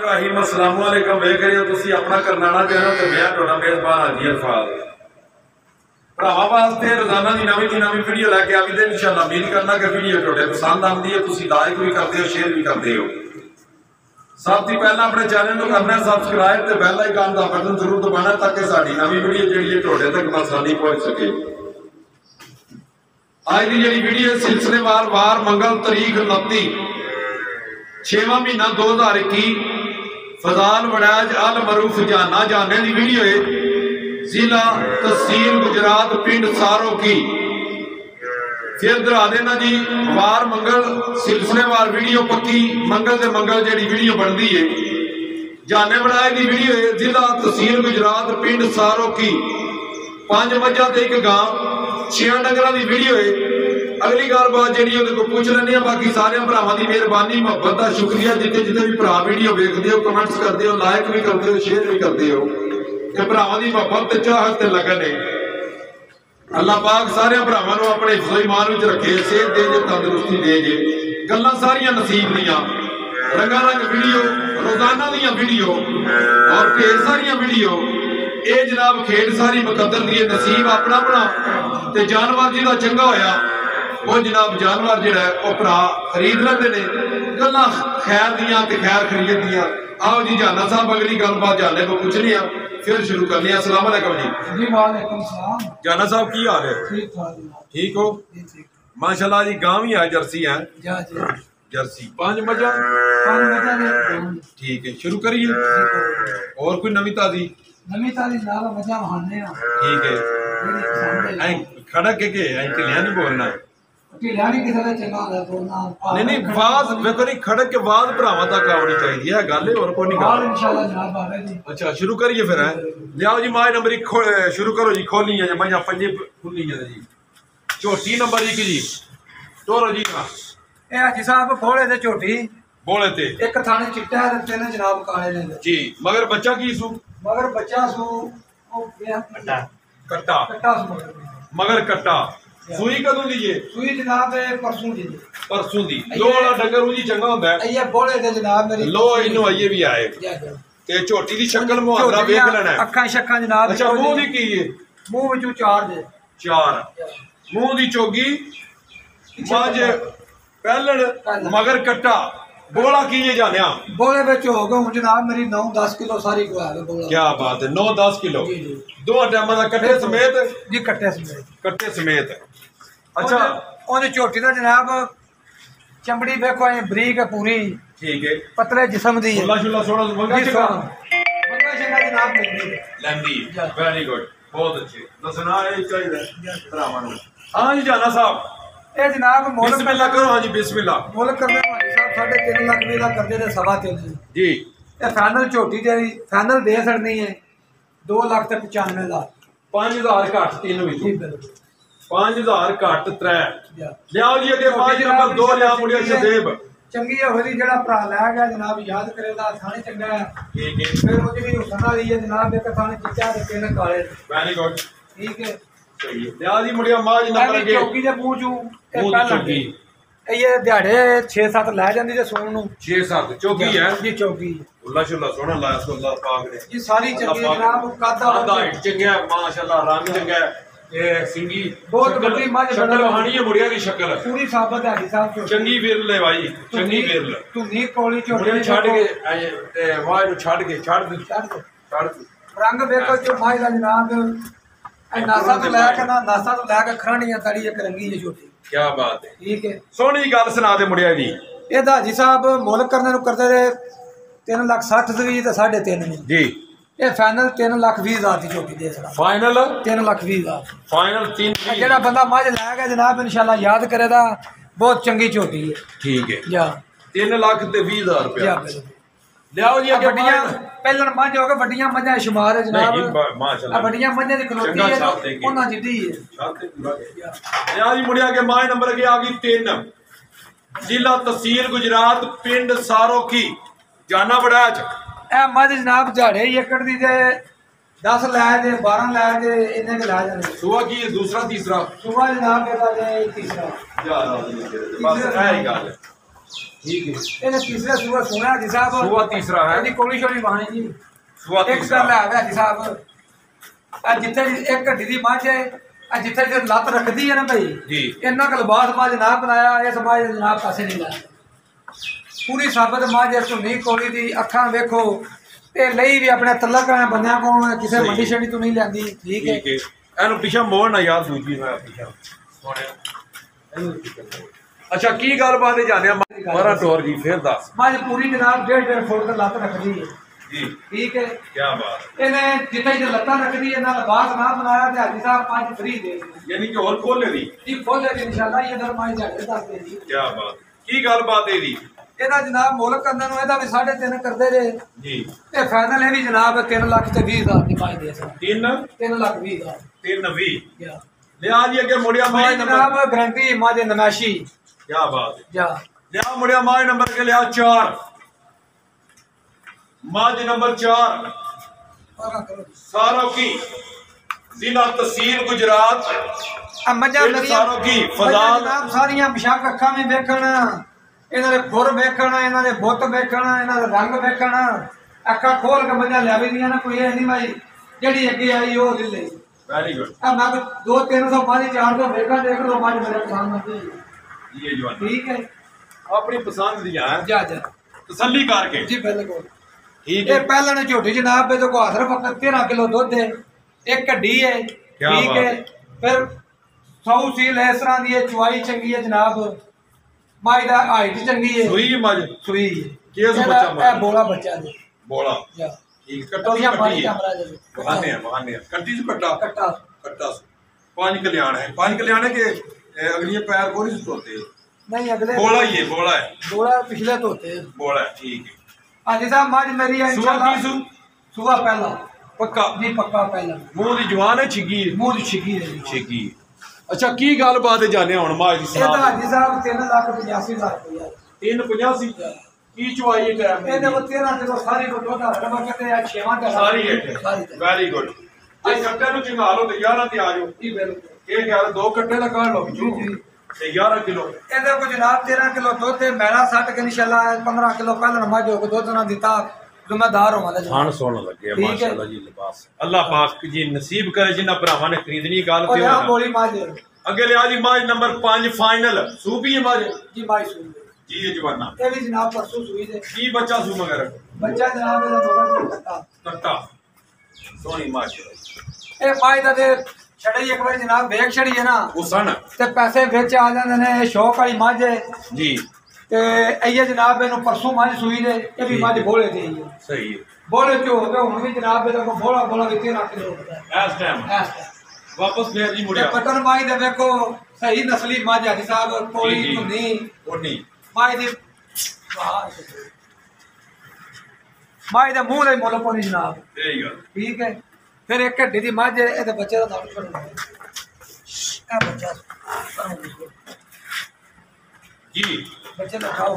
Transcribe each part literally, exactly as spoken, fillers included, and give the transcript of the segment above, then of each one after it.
इब्राहिम अस्सलाम वालेकुम वेख रहे हो तुसी अपना करनाना चैनल ते मैं तुहाडा मेजबान हाजी अरफाज भरावां वास्ते रोजाना दी नवीं दी नवीं वीडियो लैके आवी ते इंशाअल्लाह उम्मीद करना कि वीडियो तुहाडे पसंद आंदी है, तुसी लाइक भी करदे हो, शेयर भी करदे हो। सब तो पहला अपने चैनल को करना है सबसक्राइब ते बेल आइकन का बटन जरूर दबाना ताकि साडी नवीं वीडियो जिहड़ी है तुहाडे तक आसानी पहुंच सके। आज की जी वीडियो सिलसिलेवार वार मंगल तारीख उनती छेवां महीना दो हजार इक्की फजाल वड़ैज अल मरूफ जाना जाने की वीडियो है। जिला तहसील गुजरात पिंड सारो की फिर दरा देना जी वार मंगल सिलसिलेवार वीडियो पक्की मंगल से मंगल जी वीडियो बनती है। जाने वड़ैज की वीडियो है। जिला तहसील गुजरात पिंड सारो की पांच मझा ते एक गांव छे डंगर की वीडियो है। अगली गलबात जी को पूछ लें। बाकी सारे भरावां की मेहरबानी मुहब्बत का शुक्रिया जिते जिते भी भरा वीडियो देखते हो, कमेंट्स करते हो, लाइक भी करते हो, शेयर भी करते हो। भरावां की मुहब्बत चाहत ते लगन है। अल्लाह पाक सारे भरावां नूं अपने हिफ्ज़ो ईमान विच रखे, सेहत दे जे, तंदुरुस्ती दे जे, गल्लां सारियां नसीब दियां, रंगारंग वीडियो, रोजाना दियां वीडियो और ढेर सारियां वीडियो। ये जनाब खेड सारी मुकद्दर दी नसीब अपना अपना ते जानवर जिहदा चंगा होया वो जनाब जानवर जिहड़ा है वो भरा खरीद लेंदे ने। गल्लां खैर दियां ते खैर खरीद दियां। आओ जी जाना साहब अगली गलबात जाने को पूछने आ फिर शुरू करने। अस्सलाम वालेकुम जी। जी वालेकुम सलाम। जाना साहब की हाल है? ठीक ठाक। ठीक हो? माशाल्लाह जी गांव ही है जर्सी है। जा जी जर्सी पांच मजा पांच मजा ने ठीक है शुरू करिए। और कोई नवी ताजी नवी ताजी नाल मजा वहाने आ ठीक है। ऐ खड़ा के के ऐ के नहीं बोलना कि लानी किसे दा चंगा होंदा बोलना नहीं नहीं आवाज देखो नहीं खड़क के बाद भरावां तक आवनी चाहिए है गल और कोई नहीं गल इंशाल्लाह जनाब आ जी। अच्छा शुरू करिए फिर है लियाओ जी माए नंबर एक शुरू करो जी। खोली है मजा पंजे खुली है जी। झोटी नंबर एक जी तोरो जी ना ए हाजी साहब बोले ते झोटी बोले ते एक थाने चिट्टा है ते ने जनाब काले ने जी। मगर बच्चा की सू मगर बच्चा सू ओ कट्टा कट्टा कट्टा सू मगर कट्टा सूई कदों दी जे? सूई जनाब परसों दी परसों दी। दो वाला डंगर उजी चंगा होंदा है। ये बोले ते जनाब मेरी लो इनो आइए भी आए ते झोटी दी शक्ल मुहावरा देख लेना है। अखां शक्कां जनाब। अच्छा मुंह दी की है? मुंह विचों चार दे चार मुंह दी चोगी माज पहलड़ मगर कट्टा बोला की ये जानिया बोले विच हो गए जनाब मेरी नौ दस किलो सारी को है बोला। क्या बात है नौ दस किलो दो टाइम दा कट्टे समेत जी कट्टे समेत कट्टे समेत। अच्छा ओने झोटी दा जनाब चमड़ी देखो ए बरीक है पूरी ठीक है पतले जिस्म दी है। शुला शुला सोना मंगा चंगा मंगा चंगा जनाब लेंदी लेंदी वेरी गुड बहुत अच्छे दसना ए चाहिए भरावां नूं। हां जी जाना साहब ए जनाब मोल बिस्मिल्लाह करो। हां जी बिस्मिल्लाह मोल करने वाले साहब साढ़े तीन लाख भी दा करदे ते सवा तीन जी। ए फाइनल झोटी दे फाइनल दे सकनी है दो लाख ते पचानवे हज़ार पांच हजार घट तीन भी पांच हजार घट त्रै लियाओ जी अगे पांच नंबर दो लिया मुड़िया शदेब चंगी है होली जेड़ा भरा लै गया जनाब याद करेगा थाने चंगा है ठीक है। फिर ओदी भी हुसन वाली है जनाब एक थाने चिट्टा ते तीन काले वेरी गुड ठीक है सही है। लिया जी मुड़िया माज नंबर अगे चौकी दे मुंह चू मुंह चौकी ये दिहाड़े छे सत्त लै जांदी ते सोन नु छे सत्त चौकी है जी चौकी उल्ला शुला सोना लाया सो अल्लाह पाक ने ये सारी चंगी जनाब कादा हाइट चंगा माशाल्लाह रंग चंगा ये सिंगी बहुत बड़ी मझ शक्ल वहानी है मुड़िया की शक्ल पूरी साबत है साहब चंगी विरल है भाई चंगी विरल तू नी कोली छोटे छड़ के ते वाह नु छड़ के छड़ दे छड़ दे छड़ दे रंग देखो जो माई दा जनाब ए नासा तो लै के ना नासा तो लै के खराणियां तड़ी एक रंगी है छोटी क्या बात है ठीक है। सोनी गल सुना दे मुड़िया दी ए दाजी साहब मुल करने नु करदे रे तीन लाख साठ दी ते साढ़े तीन जी। ये फाइनल तीन लाख बीस हजार की झोटी दे सकदा फाइनल तीन लाख बीस हजार फाइनल तीन जेड़ा बंदा मझ लै गया जनाब इंशाल्लाह याद करेगा बहुत चंगी झोटी है ठीक है जा तीन लाख ते बीस हजार रुपया लियाओ जी अगे बड़ियां पहलन मझ हो गए बड़ियां मझां शुमार है जनाब माशाल्लाह बड़ियां मझां दी खलोती है ओना जिद्दी है लिया जी मुड़िया के माए नंबर अगे आ गई तीन जिला तहसील गुजरात पिंड सारो की जाना बड़ाच ए मझ जनाब झाड़े एकड़ दी ते दस लै दे बारह लै दे इन्ने के लै जाने सुबह की दूसरा तीसरा सुबह जनाब बेटा जे तीसरा बस ऐ गल ठीक है ਇਹਨੇ ਤੀਸਰਾ ਸੂਆ ਸੁਣਿਆ ਜੀ ਸਾਹਿਬ ਸੂਆ ਤੀਸਰਾ ਹੈ ਇਹਦੀ ਕੋਲੀ ਛੋੜੀ ਬਾਣੀ ਜੀ ਸੂਆ ਇੱਕ ਤੀਸਰਾ ਗੱਲ ਹੈ ਜੀ ਸਾਹਿਬ ਆ ਜਿੱਥੇ ਇੱਕ ਢੱਡੀ ਦੀ ਮੱਝ ਹੈ ਆ ਜਿੱਥੇ ਜੇ ਲੱਤ ਰੱਖਦੀ ਹੈ ਨਾ ਭਾਈ ਜੀ ਇੰਨਾ ਕੁ ਲਿਬਾਸ ਮੱਝ ਨਾ ਬਣਾਇਆ ਇਸ ਮੱਝ ਦੇ ਜਨਾਬ ਪਾਸੇ ਨਹੀਂ ਲਾਇਆ ਪੂਰੀ ਸਾਬਤ ਮੱਝ ਧੁੰਨੀ ਕੋਲੀ ਦੀ ਅੱਖਾਂ ਵੇਖੋ ਤੇ ਲਈ ਵੀ ਆਪਣੇ ਤਲਕ ਵਾਲੇ ਬੰਦਿਆਂ ਕੋਲ ਕਿਸੇ ਮੰਡੀ ਛੜੀ ਤੋਂ ਨਹੀਂ ਲੈਂਦੀ ਠੀਕ ਹੈ ਠੀਕ ਹੈ ਇਹਨੂੰ ਪਿੱਛਾ ਮੋੜ ਨਾ ਯਾਰ ਦੂਜੀ ਮੈਂ ਪਿੱਛਾ ਸੋਹਣਿਆ ਅੱਛਾ ਕੀ ਗੱਲਬਾਤ ਹੈ ਜਾਣਿਆ ਮਾਰਾ ਟੋਰ ਜੀ ਫੇਰ ਦੱਸ ਮੱਝ ਪੂਰੀ ਜਨਾਬ ਡੇਢ ਡੇਢ ਫੁੱਟ ਤੇ ਲੱਤ ਰੱਖਦੀ ਹੈ ਜੀ ਠੀਕ ਹੈ ਕੀ ਬਾਤ ਇਹਨੇ ਜਿੱਥੇ ਜੇ ਲੱਤਾਂ ਰੱਖਦੀ ਹੈ ਨਾਲ ਲਿਬਾਸ ਨਾ ਬਣਾਇਆ ਤੇ ਹਾਜੀ ਸਾਹਿਬ ਪੰਜ ਫਰੀ ਦੇ ਯਾਨੀ ਕਿ ਹੋਰ ਖੋਲੇ ਦੀ ਜੀ ਖੋਲੇ ਦੀ ਇਨਸ਼ਾਅੱਲਾ ਇਹ ਦਰ ਮਾਈ ਜਾੜੇ ਦੱਸਦੇ ਜੀ ਕੀ ਬਾਤ ਕੀ ਗੱਲਬਾਤ ਹੈ ਇਹਦੀ ਇਹਦਾ ਜਨਾਬ ਮੁੱਲ ਕਰਨ ਨੂੰ ਇਹਦਾ ਵੀ ਸਾਢੇ ਤਿੰਨ ਕਰਦੇ ਜੇ ਜੀ ਤੇ ਫਾਈਨਲ ਇਹ ਵੀ ਜਨਾਬ ਤਿੰਨ ਲੱਖ ਤੇ ਵੀਹ ਹਜ਼ਾਰ ਦੀ ਪਾਈ ਦੇ ਸਕਦਾ ਤਿੰਨ ਤਿੰਨ ਲੱਖ ਵੀਹ ਹਜ਼ਾਰ ਤਿੰਨ ਵੀਹ ਜਾ ਲਿਆ ਜੀ ਅੱਗੇ ਮੁੜਿਆ ਮਾਈ ਨੰਬਰ ਜਨਾਬ ਗਰੰਟੀ ਮਾਜੇ ਨਮਾਸ਼ੀ ਕੀ ਬਾਤ ਹੈ ਜਾ ਲਿਆ ਮੁੜਿਆ ਮਾਈ ਨੰਬਰ ਕੇ ਲਿਆ ਚਾਰ माज नंबर चार सारों की जिला तहसील गुजरात सारों की फजाल सारियां बेशक अखा में वेखण इन्हां दे खुर वेखण इन्हां दे बुत वेखण इन्हां दे रंग वेखण अखा खोल के मजा लिया दी ना कोई ये नहीं भाई जेड़ी अगे आई वो दिल ले वेरी गुड अब मैं दो तीन सौ पाँच चार सौ देखा देख लो पाँच मेरे पसंद आती ये जवान ठीक है अपनी पसंद दिया है जा जा तसल्ली करके जी बिल्कुल ठीक है है पहले ने झोटी जनाब पे तो को आसर फकत तेरह किलो दूध है एक कड्डी है ठीक है फिर सौ सील है इस तरह दी है चुवाई चंगी है जनाब माई दा हाइट चंगी है सुई मज सुई केस बच्चा है बोला बच्चा है बोला जा ठीक कट्टा से कट्टी है है बहाने हैं बहाने हैं कट्टी से कट्टा कट्टा कट्टा पांच कल्याण है पांच कल्याण है के अगली पैर को नहीं धोते नहीं अगले बोला ही है बोला है बोला पिछले धोते हैं बोला है ठीक है हाजी साहब मज मेरी है सुबह की सु सुबह पहला पक्का जी पक्का पहला मुंह दी जवान है छिगी मुंह दी छिगी है छिगी अच्छा की गलबात है जाने हुन मां दी सुना ये हाजी साहब तीन लाख पचासी हजार रुपया तीन पचासी की चुवाई है टाइम ए देखो तेरह किलो सारी को दो हजार रुपया कहते हैं छेवा का सारी है वेरी गुड ये कट्टे नु चिंगा लो ते ग्यारह ते आ जाओ जी बिल्कुल ये ग्यारह दो कट्टे लगा लो जी जी ग्यारह किलो ਇਹਦੇ ਕੋ ਜਨਾਬ तेरह किलो ਦੁੱਧ ਤੇ ਮੈਲਾ ਸੱਟ ਕੇ ਇਨਸ਼ਾਅੱਲਾ पंद्रह किलो ਪਹਿਲਾਂ ਮੱਝ ਹੋ ਕੇ ਦੁੱਧ ਨਾ ਦਿੱਤਾ ਜ਼ਿੰਮੇਦਾਰ ਹੋਵਾਂਗਾ ਖਾਣ ਸੋਣ ਲੱਗੇ ਮਾਸ਼ਾਅੱਲਾ ਜੀ ਲਿਬਾਸ ਅੱਲਾਹ ਪਾਕ ਜੀ ਨਸੀਬ ਕਰੇ ਜਿਨ੍ਹਾਂ ਭਰਾਵਾਂ ਨੇ ਖਰੀਦਣੀ ਗੱਲ ਤੇ ਉਹ ਬੋਲੀ ਮੱਝ ਅੱਗੇ ਲਿਆ ਜੀ ਮੱਝ ਨੰਬਰ पाँच ਫਾਈਨਲ ਸੂਬੀ ਮੱਝ ਜੀ ਮੱਝ ਸੂਬੀ ਜੀ ਇਹ ਜਵਾਨਾ ਇਹ ਵੀ ਜਨਾਬ ਪਰਸੋਂ ਸੂਈ ਦੇ ਕੀ ਬੱਚਾ ਸੂ ਮਗਰ ਬੱਚਾ ਜਨਾਬ ਇਹਦਾ ਮਗਰ ਕੱਟਾ ਕੱਟਾ ਸੋਹਣੀ ਮੱਝ ਇਹ ਮੱਝ ਦਾ ਤੇ ਛੜੀ ਇੱਕ ਵਾਰ ਜਨਾਬ ਵੇਖ ਛੜੀ ਹੈ ਨਾ ਉਹ ਸਨ ਤੇ ਪੈਸੇ ਵਿੱਚ ਆ ਜਾਂਦੇ ਨੇ ਇਹ ਸ਼ੌਕ ਵਾਲੀ ਮੱਝ ਹੈ ਜੀ ਤੇ ਇਹ ਜਨਾਬ ਇਹਨੂੰ ਪਰਸੋਂ ਮੱਝ ਸੂਈ ਦੇ ਇਹ ਵੀ ਮੱਝ ਬੋਲੇ ਦੀ ਹੈ ਸਹੀ ਹੈ ਬੋਲੇ ਚੋ ਹੋ ਗਿਆ ਹੁਣ ਵੀ ਜਨਾਬ ਇਹਦਾ ਕੋ ਬੋਲਾ ਬੋਲਾ ਵੀ ਤੇਰਾ ਕਿਲੋ ਹੁੰਦਾ ਹੈ ਇਸ ਟਾਈਮ ਇਸ ਵਾਪਸ ਫੇਰ ਜੀ ਮੁੜਿਆ ਪਟਨ ਮਾਈ ਦੇ ਵੇਖੋ ਸਹੀ ਨਸਲੀ ਮੱਝ ਹੈ ਸਾਹਿਬ ਕੋਲੀ ਧੁੰਨੀ ਉਨੀ ਮਾਈ ਦੀ ਮਾਈ ਦੇ ਮੂੰਹ ਦੇ ਮੁੱਲ ਪਾਣੀ ਜਨਾਬ ਸਹੀ ਗੱਲ ਠੀਕ ਹੈ फिर एक घड्डी दी मझ ਇਹਦੇ ਬੱਚੇ ਦਾ ਨਾਮ ਕਰਨਾ ਇਹ ਬੱਚਾ ਜੀ ਬੱਚੇ ਦਾ ਖਾਓ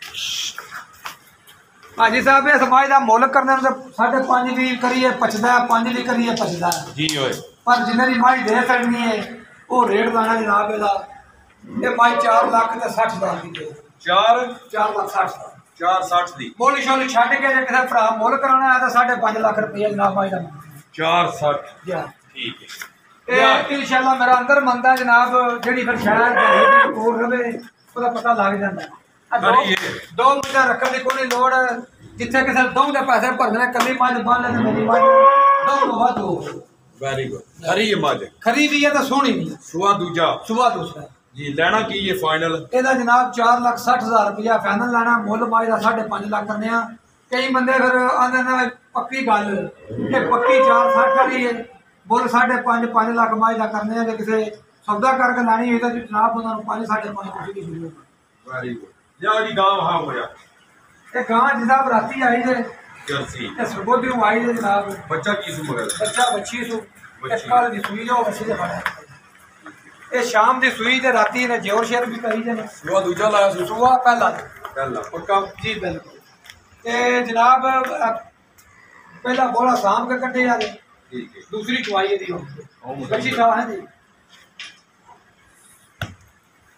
ਹਾਜੀ ਸਾਹਿਬ ਇਹ ਸਮਾਜ ਦਾ ਮੁੱਲ ਕਰਨੇ ਨੂੰ ਸਾਢੇ ਪੰਜ ਵੀ ਕਰੀਏ ਪਚਦਾ ਪੰਜ ਵੀ ਕਰੀਏ ਪਚਦਾ ਜੀ ਓਏ ਪਰ ਜਿੰਨੇ ਦੀ ਮਾਈ ਦੇ ਸਕਣੀ ਹੈ ਉਹ ਰੇਟ ਲਾਣਾ ਜਨਾਬ ਇਹਦਾ ਇਹ ਮਾਈ ਚਾਰ ਲੱਖ ਤੇ ਸੱਠ ਹਜ਼ਾਰ ਦੀ ਦੇ ਚਾਰ ਚਾਰ ਲੱਖ ਸੱਠ ਚਾਰ ਸੱਠ ਦੀ ਬੋਲੀ ਸ਼ੋਲੀ ਛੱਡ ਕੇ ਜੇ ਕਿਸੇ ਭਰਾ ਮੁੱਲ ਕਰਾਉਣਾ ਹੈ ਤਾਂ ਸਾਢੇ ਪੰਜ ਲੱਖ ਰੁਪਏ ਜਨਾਬ ਮਾਈ ਦਾ चार सठ जा ठीक है इंशाल्लाह मेरा अंदर मंदा जनाब जेडी फिर शायद कोल रवे ਉਹਦਾ ਪਤਾ ਲੱਗ ਜਾਂਦਾ ਦੋ ਮੱਝਾਂ ਰੱਖਣ ਦੀ ਕੋਈ ਲੋੜ ਜਿੱਥੇ ਕਿਸੇ ਦੋ ਦੇ ਪੈਸੇ ਭਰਨੇ ਕੱਲੀ ਮੱਝ ਬੰਨ ਲੈ ਮੇਰੀ ਮੱਝ ਦੋ ਤੋਂ ਵੱਧ ਹੋ ਵੈਰੀ ਗੁੱਡ ਖਰੀ ਹੈ ਮੱਝ ਖਰੀ ਵੀ ਹੈ ਤਾਂ ਸੋਹਣੀ ਵੀ ਸੁਆ ਦੂਜਾ ਸੁਆ ਦੂਸਰਾ ਜੀ ਲੈਣਾ ਕੀ ਇਹ ਫਾਈਨਲ ਇਹਦਾ ਜਨਾਬ ਚਾਰ ਲੱਖ ਸੱਠ ਹਜ਼ਾਰ ਰੁਪਇਆ ਫਾਈਨਲ ਲੈਣਾ ਮੁੱਲ ਮੱਝ ਦਾ ਸਾਢੇ ਪੰਜ ਲੱਖ ਕਰਨੇ ਆ ਕਈ ਬੰਦੇ ਫਿਰ ਆਂਦੇ ਨੇ ਪੱਕੀ ਗੱਲ ਇਹ ਪੱਕੀ ਚਾਰ ਸੱਠ ਵਾਲੀ ਹੈ ਬੋਲ ਸਾਢੇ ਪੰਜ ਪੰਜ ਲੱਖ ਮੱਝ ਦਾ ਕਰਨੇ ਆ ਤੇ ਕਿਸੇ ਸੌਦਾ ਕਰਕੇ ਲੈਣੀ ਹੋਈ ਤਾਂ ਜਨਾਬ ਉਹਨਾਂ ਨੂੰ ਪੰਜ ਸਾਢੇ ਪੰਜ ਕੁਛ ਦੀ ਸ਼ੁਰੂ ਵੈਰੀ ਗੁੱਡ ਜਾ ਜੀ ਗਾਂ ਹਾਂ ਹੋਇਆ ਇਹ ਗਾਂ ਜਨਾਬ ਰਾਤੀ ਆਈ ਜੇ ਜਰਸੀ ਇਹ ਸਰਬੋਧੀ ਨੂੰ ਆਈ ਜੇ ਜਨਾਬ ਬੱਚਾ ਕੀ ਸੂ ਮਗਰ ਬੱਚਾ ਬੱਚੀ ਸੂ ਇਸ ਕਾਲ ਦੀ ਸੂਈ ਜੋ ਬੱਚੀ ਦੇ ਫੜਿਆ ਇਹ ਸ਼ਾਮ ਦੀ ਸੂਈ ਤੇ ਰਾਤੀ ਨੇ ਜੋਰ ਸ਼ੇਰ ਵੀ ਕਰੀ ਜੇ ਸੁਆ ਦੂਜਾ ਲਾਇਆ ਸੂ ਸੁਆ ਪਹਿਲਾ ਪਹਿਲਾ ਪੱਕਾ ਜੀ ਬਿਲਕੁਲ ਤੇ ਜਨਾਬ पहला बोला शाम के कटे जा रहे ठीक है दूसरी चुवाई दी हो बच्ची चाह है जी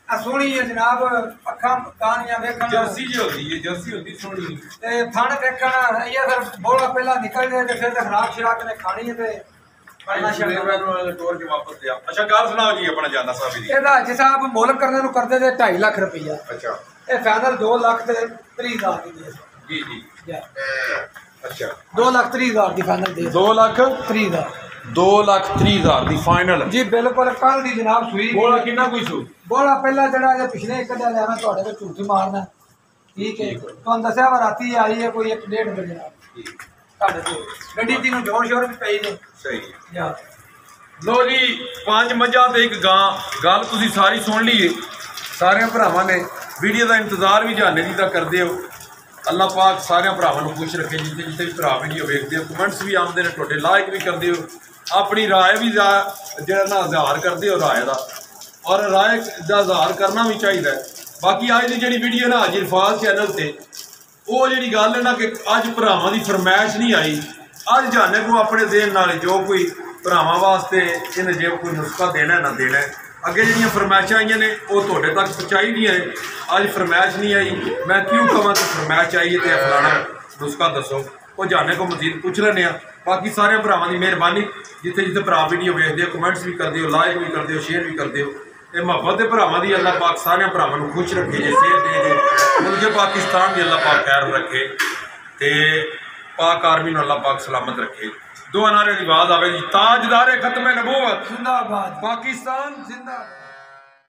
सोहनी है जनाब, अखा कानियां वेखण जर्सी जो होती है, जर्सी होती सोहनी ते फण वेखण ये फिर बोला पहला निकल जाए ते फिर ते खराब शिराक ने खानी है ते करना शायद तोड़ के वापस दिया। अच्छा गल सुनाओ जी अपना जाना साहब दी। एदा जी साहब मुल करने नु करदे ते ढाई लाख रुपया। अच्छा ए फाइनल दो लाख ते तीस हज़ार दी दे। जी जी अच्छा दो लाख तीस हज़ार दी फाइनल दे। दो लाख तीस हज़ार दो लाख तीस हज़ार दी फाइनल जी बिल्कुल कल दी जनाब सुई। बोला कितना कोई सू बोला पहला जड़ा जे पिछले एक दा लेना ਤੁਹਾਡੇ ਤੇ ਝੂਠੀ ਮਾਰਨਾ ठीक है ਤੁਹਾਨੂੰ ਦੱਸਿਆ ਵਾ ਰਾਤੀ ਆਈ ਹੈ ਕੋਈ एक डेढ़ बजे ਨਾਲ ਤੁਹਾਡੇ ਤੋਂ ਗੱਡੀ ਦੀ ਨੂੰ ਜੋਰ ਸ਼ੋਰ ਵੀ ਪਈ ਨੇ ਸਹੀ ਯਾਰ। लो जी पांच मझां ते एक गां गल तुसीं सारी सुन ली है। सारे भरावां ने वीडियो का इंतजार भी जाने दी करदे हो। अल्लाह पाक सारे भरावां नूं खुश रखे जिथे जिथे भी भरा वीडियो वेखदे हो, कमेंट्स भी आउंदे ने, तुहाडे लाइक भी करदे हो, अपनी राय भी जिहड़ा ना इज़हार करदे हो राय दा, और राय दा इज़हार करना भी चाहिए। बाकी अज दी जिहड़ी वीडियो ना हाजी इरफाज चैनल ते वो जिहड़ी गल है ना कि अज भरावां दी फरमाइश नहीं आई, अज जाने को अपने देन नाल जो कोई भरावां वास्ते इन्हें जो कोई नुस्खा देना है ना देना है। अगे जिहड़ियां फरमाइशां आईयां ने वो तुहाडे तक पहुँचाई दी है, अज फरमाइश नहीं आई। मैं क्यों कहां कि फरमाइश आई है तो फलाना नुस्खा दसो, वो जाने को मजीद पूछ लेने। बाकी सारे भरावां दी मेहरबानी, जिथे जिथे भरा वीडियो वेखदे हो कमेंट्स भी करदे हो, लाइक भी करदे हो, शेयर भी करदे हो। ये मुहब्बत दे भरावां दी अल्लाह पाक सारे भरावां नूं खुश रखे, जे सेहत दे जे मुल्क पाकिस्तान दी अल्लाह पाक खैर रखे, ते पाक आर्मी नूं अल्लाह पाक सलामत रखे। दो नारे की आवाज आवे जी, ताजदारे खत्म नबूवत जिंदाबाद, पाकिस्तान जिंदाबाद।